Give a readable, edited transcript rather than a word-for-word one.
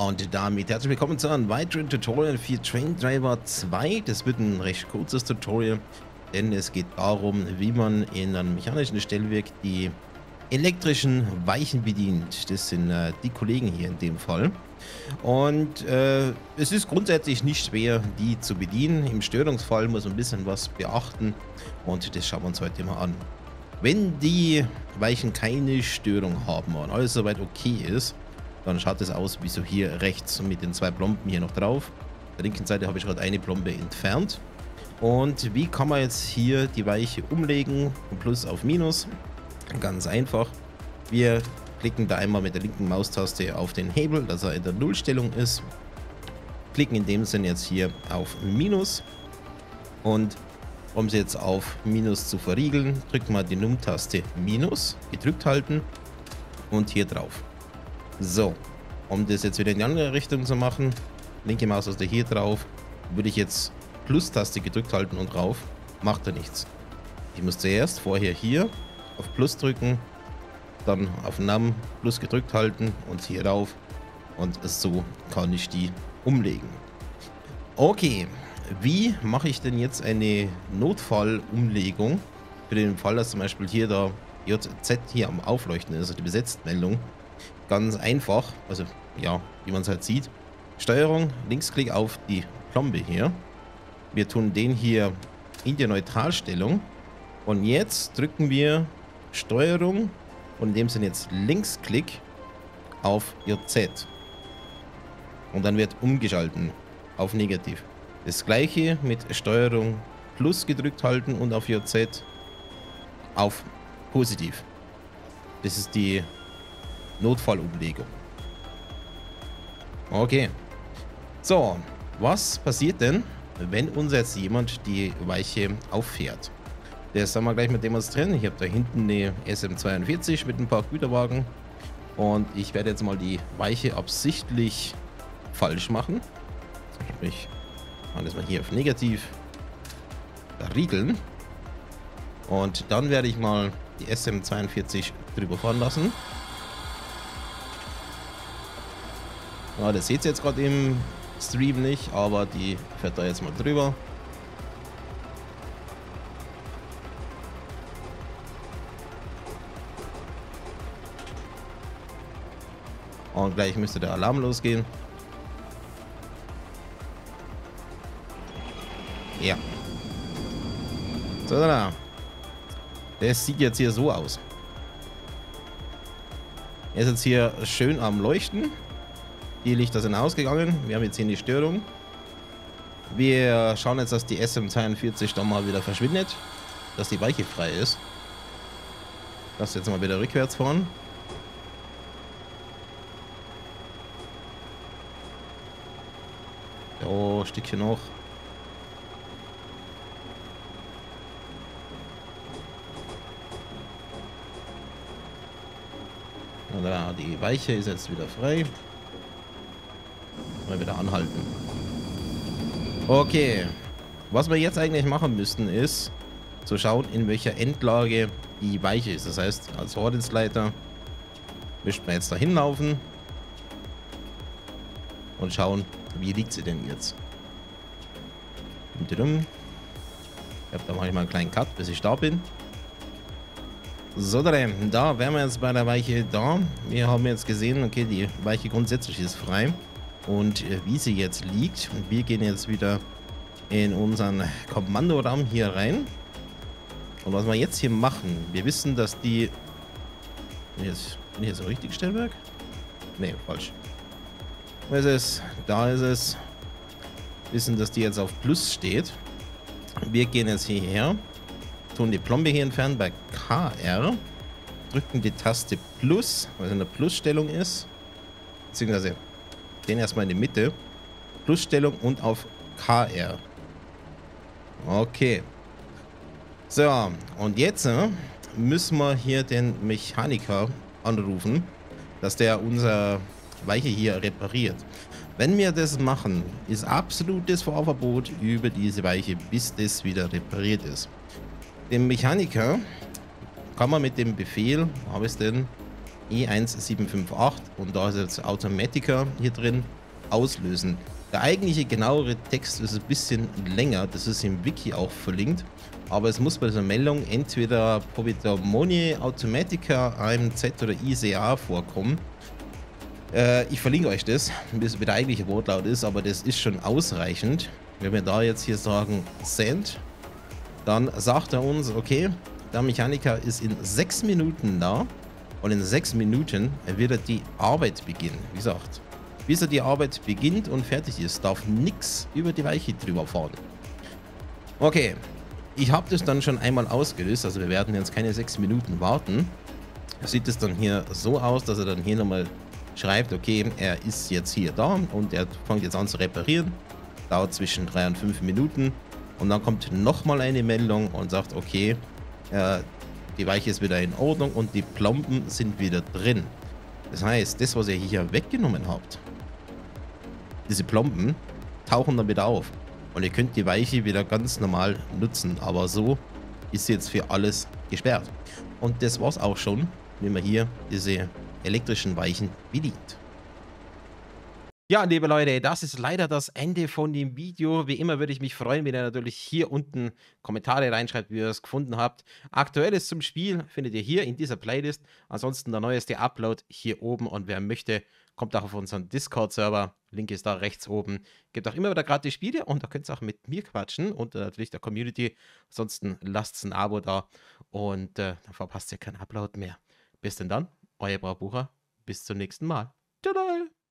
Und damit herzlich willkommen zu einem weiteren Tutorial für Train Driver 2. Das wird ein recht kurzes Tutorial, denn es geht darum, wie man in einem mechanischen Stellwerk die elektrischen Weichen bedient. Das sind die Kollegen hier in dem Fall. Und es ist grundsätzlich nicht schwer, die zu bedienen. Im Störungsfall muss man ein bisschen was beachten und das schauen wir uns heute mal an. Wenn die Weichen keine Störung haben und alles soweit okay ist, dann schaut es aus wie so hier rechts mit den zwei Plomben hier noch drauf. Auf der linken Seite habe ich gerade eine Plombe entfernt. Und wie kann man jetzt hier die Weiche umlegen von Plus auf Minus? Ganz einfach. Wir klicken da einmal mit der linken Maustaste auf den Hebel, dass er in der Nullstellung ist. Klicken in dem Sinne jetzt hier auf Minus. Und um sie jetzt auf Minus zu verriegeln, drücken wir die Num-Taste Minus, gedrückt halten und hier drauf. So, um das jetzt wieder in die andere Richtung zu machen, linke Maustaste hier drauf, würde ich jetzt Plus-Taste gedrückt halten und drauf, macht er nichts. Ich muss zuerst vorher hier auf Plus drücken, dann auf Num Plus gedrückt halten und hier rauf und so kann ich die umlegen. Okay, wie mache ich denn jetzt eine Notfallumlegung für den Fall, dass zum Beispiel hier der JZ hier am Aufleuchten ist, also die Besetztmeldung? Ganz einfach, also ja, wie man es halt sieht. Steuerung, Linksklick auf die Plombe hier. Wir tun den hier in die Neutralstellung und jetzt drücken wir Steuerung und in dem Sinne jetzt Linksklick auf JZ. Und dann wird umgeschalten auf negativ. Das gleiche mit Steuerung Plus gedrückt halten und auf JZ auf positiv. Das ist die Notfallumlegung. Okay. So, was passiert denn, wenn uns jetzt jemand die Weiche auffährt? Das sollen wir gleich mal demonstrieren. Ich habe da hinten eine SM42 mit ein paar Güterwagen. Und ich werde jetzt mal die Weiche absichtlich falsch machen. Sprich, machen das mal hier auf negativ riegeln. Und dann werde ich mal die SM42 drüber fahren lassen. Ja, das seht ihr jetzt gerade im Stream nicht, aber die fährt da jetzt mal drüber. Und gleich müsste der Alarm losgehen. Ja. So, da. Das sieht jetzt hier so aus. Er ist jetzt hier schön am Leuchten. Die Lichter sind ausgegangen. Wir haben jetzt hier eine Störung. Wir schauen jetzt, dass die SM42 dann mal wieder verschwindet. Dass die Weiche frei ist. Lass jetzt mal wieder rückwärts fahren. Oh, Stückchen noch. Da, die Weiche ist jetzt wieder frei. Mal wieder anhalten. Okay. Was wir jetzt eigentlich machen müssten, ist zu schauen, in welcher Endlage die Weiche ist. Das heißt, als Ordensleiter müssten wir jetzt da hinlaufen und schauen, wie liegt sie denn jetzt. Ich habe da mache ich mal einen kleinen Cut, bis ich da bin. So, da wären wir jetzt bei der Weiche da. Wir haben jetzt gesehen, okay, die Weiche grundsätzlich ist frei. Und wie sie jetzt liegt, wir gehen jetzt wieder in unseren Kommandoraum hier rein. Und was wir jetzt hier machen, wir wissen, dass die... Bin ich jetzt im richtigen Stellwerk? Ne, falsch. Wo ist es? Da ist es. Wir wissen, dass die jetzt auf Plus steht. Wir gehen jetzt hierher, tun die Plombe hier entfernen bei KR, drücken die Taste Plus, weil es in der Plusstellung ist, beziehungsweise den erstmal in die Mitte, Plusstellung und auf KR. Okay. So, und jetzt müssen wir hier den Mechaniker anrufen, dass der unser Weiche hier repariert. Wenn wir das machen, ist absolutes Fahrverbot über diese Weiche, bis das wieder repariert ist. Den Mechaniker kann man mit dem Befehl, wo habe ich es denn? E1758 und da ist jetzt Automatica hier drin, auslösen. Der eigentliche genauere Text ist ein bisschen länger, das ist im Wiki auch verlinkt, aber es muss bei dieser Meldung entweder Povitamone Automatica AMZ oder ICA vorkommen. Ich verlinke euch das, wie der eigentliche Wortlaut ist, aber das ist schon ausreichend. Wenn wir da jetzt hier sagen Send, dann sagt er uns, okay, der Mechaniker ist in 6 Minuten da und in 6 Minuten wird er die Arbeit beginnen. Wie gesagt, bis er die Arbeit beginnt und fertig ist, darf nichts über die Weiche drüber fahren. Okay, ich habe das dann schon einmal ausgelöst, also wir werden jetzt keine 6 Minuten warten. Sieht es dann hier so aus, dass er dann hier nochmal schreibt, okay, er ist jetzt hier da und er fängt jetzt an zu reparieren. Dauert zwischen 3 und 5 Minuten. Und dann kommt nochmal eine Meldung und sagt, okay, die Weiche ist wieder in Ordnung und die Plomben sind wieder drin. Das heißt, das, was ihr hier weggenommen habt, diese Plomben tauchen dann wieder auf. Und ihr könnt die Weiche wieder ganz normal nutzen. Aber so ist sie jetzt für alles gesperrt. Und das war's auch schon, wenn man hier diese elektrischen Weichen bedient. Ja, liebe Leute, das ist leider das Ende von dem Video. Wie immer würde ich mich freuen, wenn ihr natürlich hier unten Kommentare reinschreibt, wie ihr es gefunden habt. Aktuelles zum Spiel findet ihr hier in dieser Playlist. Ansonsten der neueste Upload hier oben. Und wer möchte, kommt auch auf unseren Discord-Server. Link ist da rechts oben. Gibt auch immer wieder gratis Spiele und da könnt ihr auch mit mir quatschen und natürlich der Community. Ansonsten lasst ein Abo da und dann verpasst ihr keinen Upload mehr. Bis denn dann, euer Braubucher. Bis zum nächsten Mal. Tada!